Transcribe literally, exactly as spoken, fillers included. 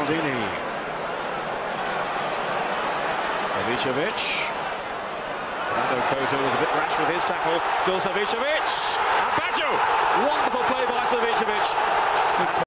Maldini. Savicevic. Fernando Couto was a bit rash with his tackle. Still Savicevic. And Baggio. Wonderful play by Savicevic.